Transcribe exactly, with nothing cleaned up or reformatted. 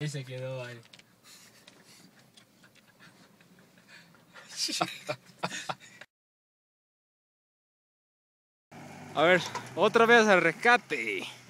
Y se quedó ahí. A ver, otra vez al rescate.